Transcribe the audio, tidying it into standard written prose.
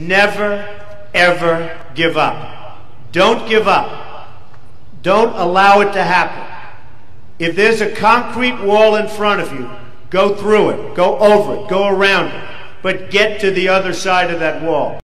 never, ever give up. Don't give up. Don't allow it to happen. If there's a concrete wall in front of you, go through it, go over it, go around it, but get to the other side of that wall.